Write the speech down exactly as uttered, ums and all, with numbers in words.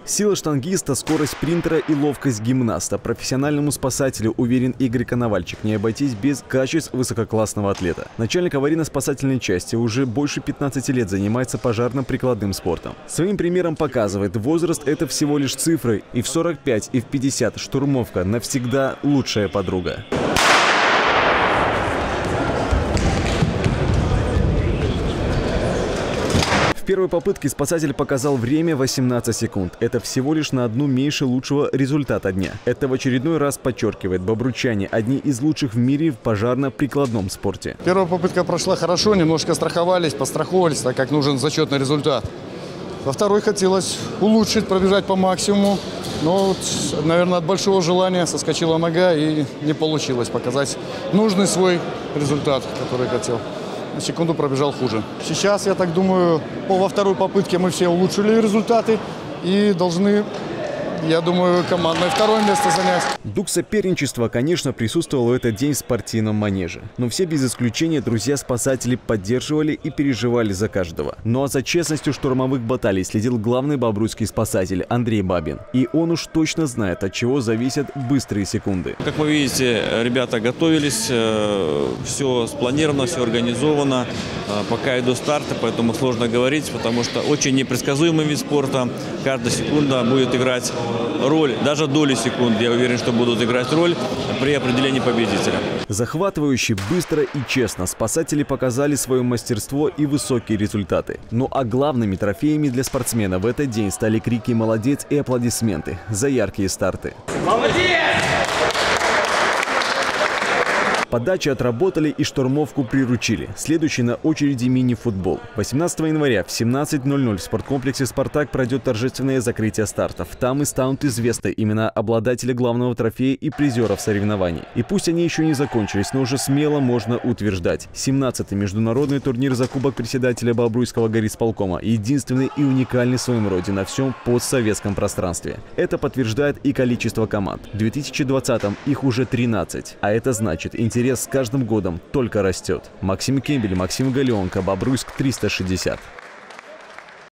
Сила штангиста, скорость спринтера и ловкость гимнаста. Профессиональному спасателю, уверен Игорь Коновальчик, не обойтись без качеств высококлассного атлета. Начальник аварийно-спасательной части уже больше пятнадцати лет занимается пожарно-прикладным спортом. Своим примером показывает, возраст – это всего лишь цифры. И в сорок пять, и в пятьдесят штурмовка навсегда лучшая подруга. В первой попытке спасатель показал время восемнадцать секунд. Это всего лишь на одну меньше лучшего результата дня. Это в очередной раз подчеркивает: бобручане – одни из лучших в мире в пожарно-прикладном спорте. Первая попытка прошла хорошо, немножко страховались, постраховались, так как нужен зачетный результат. Во второй хотелось улучшить, пробежать по максимуму. Но, вот, наверное, от большого желания соскочила нога и не получилось показать нужный свой результат, который хотел. На секунду пробежал хуже. Сейчас, я так думаю, во второй попытке мы все улучшили результаты и должны, я думаю, командное второе место занять. Дух соперничества, конечно, присутствовал в этот день в спортивном манеже. Но все без исключения друзья-спасатели поддерживали и переживали за каждого. Ну а за честностью штурмовых баталий следил главный бобруйский спасатель Андрей Бабин. И он уж точно знает, от чего зависят быстрые секунды. Как вы видите, ребята готовились, все спланировано, все организовано. Пока идут старты, поэтому сложно говорить, потому что очень непредсказуемый вид спорта. Каждая секунда будет играть роль, даже доли секунд, я уверен, что будут играть роль при определении победителя. Захватывающе, быстро и честно спасатели показали свое мастерство и высокие результаты. Ну а главными трофеями для спортсмена в этот день стали крики «Молодец!» и аплодисменты за яркие старты. Молодец! Подачи отработали и штурмовку приручили. Следующий на очереди мини-футбол. восемнадцатого января в семнадцать ноль ноль в спорткомплексе «Спартак» пройдет торжественное закрытие стартов. Там и станут известны имена обладателя главного трофея и призеров соревнований. И пусть они еще не закончились, но уже смело можно утверждать: семнадцатый международный турнир за кубок председателя Бобруйского горисполкома, единственный и уникальный в своем роде на всем постсоветском пространстве. Это подтверждает и количество команд. В две тысячи двадцатом их уже тринадцать. А это значит, интерес Интерес с каждым годом только растет. Максим Кембель, Максим Галеонко, Бобруйск триста шестьдесят.